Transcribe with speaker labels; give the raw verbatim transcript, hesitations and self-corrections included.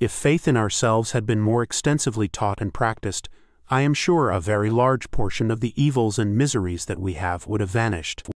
Speaker 1: If faith in ourselves had been more extensively taught and practiced, I am sure a very large portion of the evils and miseries that we have would have vanished.